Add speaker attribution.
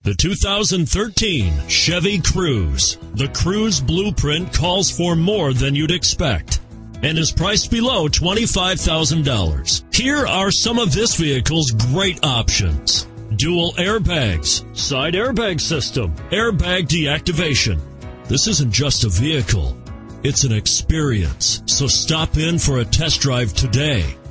Speaker 1: The 2013 Chevy Cruze. The Cruze blueprint calls for more than you'd expect and is priced below $25,000. Here are some of this vehicle's great options: dual airbags, side airbag system, airbag deactivation. This isn't just a vehicle, it's an experience. So stop in for a test drive today.